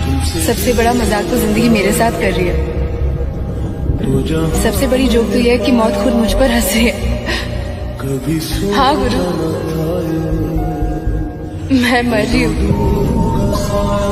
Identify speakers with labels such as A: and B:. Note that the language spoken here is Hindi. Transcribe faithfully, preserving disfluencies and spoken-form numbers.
A: सबसे बड़ा मजाक तो जिंदगी मेरे साथ कर रही है। सबसे बड़ी जोक तो यह है कि मौत खुद मुझ पर हंस रही है। हाँ गुरु, मैं मर रही हूँ।